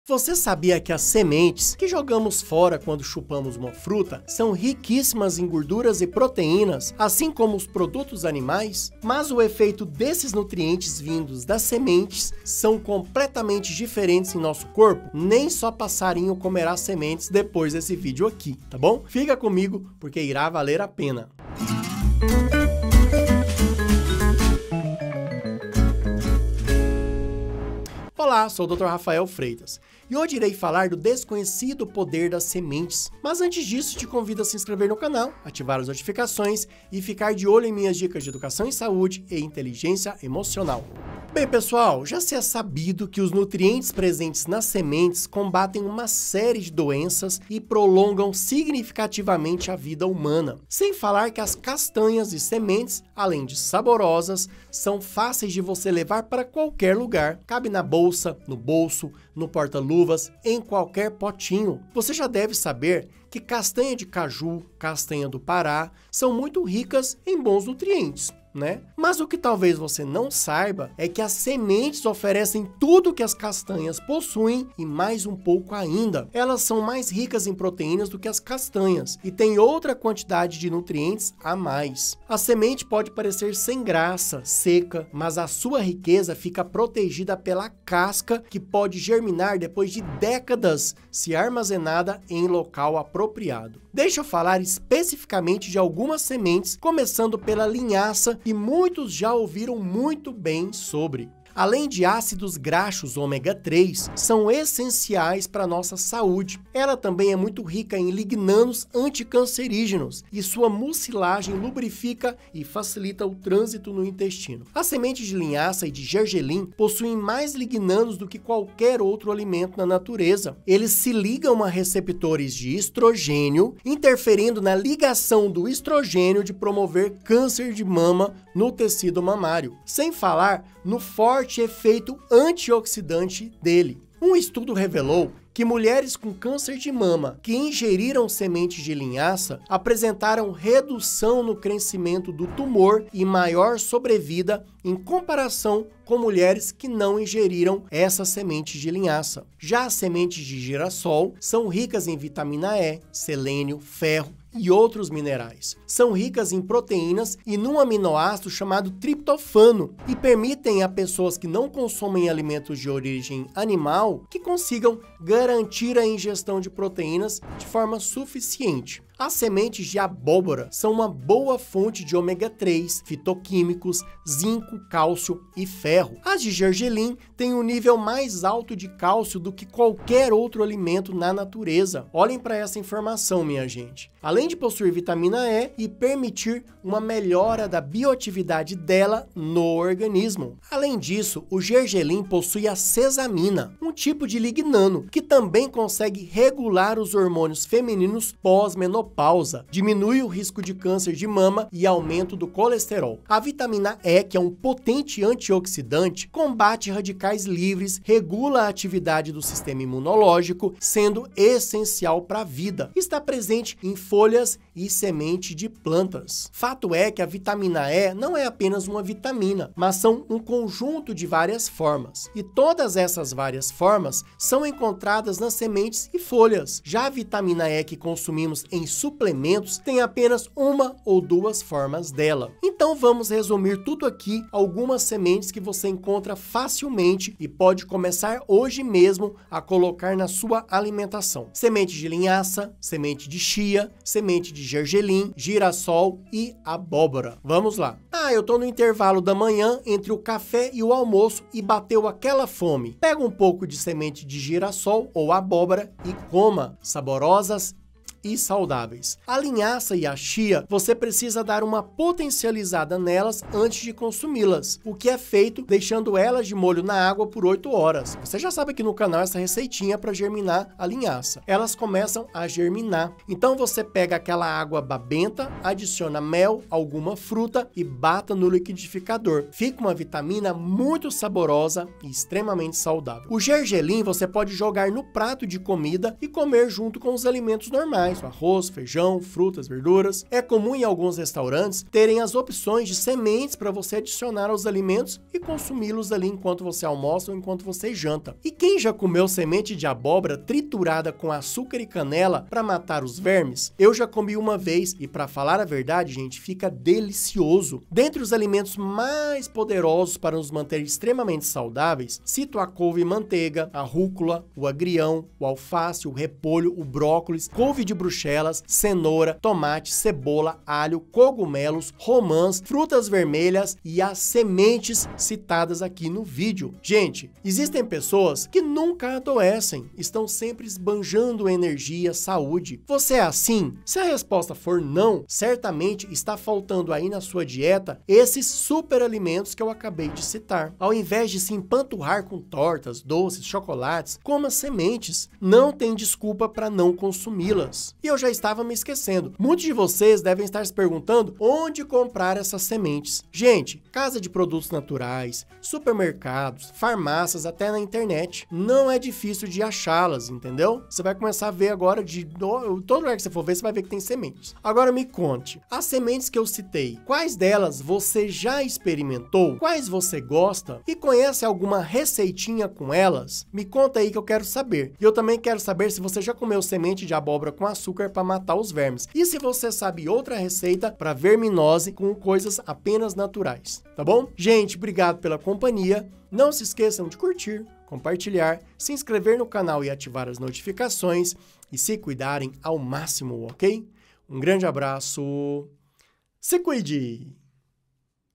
Você sabia que as sementes que jogamos fora quando chupamos uma fruta são riquíssimas em gorduras e proteínas, assim como os produtos animais? Mas o efeito desses nutrientes vindos das sementes são completamente diferentes em nosso corpo. Nem só passarinho comerá sementes depois desse vídeo aqui, tá bom? Fica comigo porque irá valer a pena. Olá, sou o Dr. Rafael Freitas e hoje irei falar do desconhecido poder das sementes. Mas antes disso, te convido a se inscrever no canal, ativar as notificações e ficar de olho em minhas dicas de educação em saúde e inteligência emocional. Bem, pessoal, já se é sabido que os nutrientes presentes nas sementes combatem uma série de doenças e prolongam significativamente a vida humana. Sem falar que as castanhas e sementes, além de saborosas, são fáceis de você levar para qualquer lugar. Cabe na bolsa, no bolso, no porta-luvas, em qualquer potinho. Você já deve saber que castanha de caju, castanha do Pará, são muito ricas em bons nutrientes, né? Mas o que talvez você não saiba é que as sementes oferecem tudo que as castanhas possuem e mais um pouco ainda. Elas são mais ricas em proteínas do que as castanhas e têm outra quantidade de nutrientes a mais. A semente pode parecer sem graça, seca, mas a sua riqueza fica protegida pela casca, que pode germinar depois de décadas se armazenada em local apropriado. Deixa eu falar especificamente de algumas sementes, começando pela linhaça, que muitos já ouviram muito bem sobre. Além de ácidos graxos ômega 3, são essenciais para a nossa saúde. Ela também é muito rica em lignanos anticancerígenos e sua mucilagem lubrifica e facilita o trânsito no intestino. As sementes de linhaça e de gergelim possuem mais lignanos do que qualquer outro alimento na natureza. Eles se ligam a receptores de estrogênio, interferindo na ligação do estrogênio de promover câncer de mama no tecido mamário. Sem falar no forte efeito antioxidante dele. Um estudo revelou que mulheres com câncer de mama que ingeriram sementes de linhaça apresentaram redução no crescimento do tumor e maior sobrevida em comparação com mulheres que não ingeriram essas sementes de linhaça. Já as sementes de girassol são ricas em vitamina E, selênio, ferro e outros minerais. São ricas em proteínas e num aminoácido chamado triptofano e permitem a pessoas que não consomem alimentos de origem animal que consigam garantir a ingestão de proteínas de forma suficiente. As sementes de abóbora são uma boa fonte de ômega 3, fitoquímicos, zinco, cálcio e ferro. As de gergelim têm um nível mais alto de cálcio do que qualquer outro alimento na natureza. Olhem para essa informação, minha gente. Além de possuir vitamina E e permitir uma melhora da bioatividade dela no organismo. Além disso, o gergelim possui a sesamina, um tipo de lignano, que também consegue regular os hormônios femininos pós-menopausa, diminui o risco de câncer de mama e aumento do colesterol. A vitamina E, que é um potente antioxidante, combate radicais livres, regula a atividade do sistema imunológico, sendo essencial para a vida. Está presente em folhas e semente de plantas. Fato é que a vitamina E não é apenas uma vitamina, mas são um conjunto de várias formas. E todas essas várias formas são encontradas nas sementes e folhas. Já a vitamina E que consumimos em suplementos tem apenas uma ou duas formas dela. Então vamos resumir tudo aqui, algumas sementes que você encontra facilmente e pode começar hoje mesmo a colocar na sua alimentação. Semente de linhaça, semente de chia, semente de gergelim, girassol e abóbora. Vamos lá. Eu tô no intervalo da manhã entre o café e o almoço e bateu aquela fome. Pega um pouco de semente de girassol ou abóbora e coma, saborosas e saudáveis. A linhaça e a chia, você precisa dar uma potencializada nelas antes de consumi-las, o que é feito deixando elas de molho na água por 8 horas. Você já sabe aqui no canal essa receitinha para germinar a linhaça. Elas começam a germinar. Então você pega aquela água babenta, adiciona mel, alguma fruta e bata no liquidificador. Fica uma vitamina muito saborosa e extremamente saudável. O gergelim você pode jogar no prato de comida e comer junto com os alimentos normais. vegetais, o arroz, feijão, frutas, verduras. É comum em alguns restaurantes terem as opções de sementes para você adicionar aos alimentos e consumi-los ali enquanto você almoça ou enquanto você janta. E quem já comeu semente de abóbora triturada com açúcar e canela para matar os vermes? Eu já comi uma vez e, para falar a verdade, gente, fica delicioso. Dentre os alimentos mais poderosos para nos manter extremamente saudáveis, cito a couve e manteiga, a rúcula, o agrião, o alface, o repolho, o brócolis, couve de bruxelas, cenoura, tomate, cebola, alho, cogumelos, romãs, frutas vermelhas e as sementes citadas aqui no vídeo. Gente, existem pessoas que nunca adoecem, estão sempre esbanjando energia, saúde. Você é assim? Se a resposta for não, certamente está faltando aí na sua dieta esses super alimentos que eu acabei de citar. Ao invés de se empanturrar com tortas, doces, chocolates, coma sementes. Não tem desculpa para não consumi-las. E eu já estava me esquecendo. Muitos de vocês devem estar se perguntando onde comprar essas sementes. Gente, casa de produtos naturais, supermercados, farmácias, até na internet. Não é difícil de achá-las, entendeu? Você vai começar a ver agora, todo lugar que você for ver, você vai ver que tem sementes. Agora me conte, as sementes que eu citei, quais delas você já experimentou? Quais você gosta? E conhece alguma receitinha com elas? Me conta aí que eu quero saber. E eu também quero saber se você já comeu semente de abóbora com açúcar para matar os vermes. E se você sabe outra receita para verminose com coisas apenas naturais, tá bom? Gente, obrigado pela companhia. Não se esqueçam de curtir, compartilhar, se inscrever no canal e ativar as notificações e se cuidarem ao máximo, ok? Um grande abraço. Se cuide!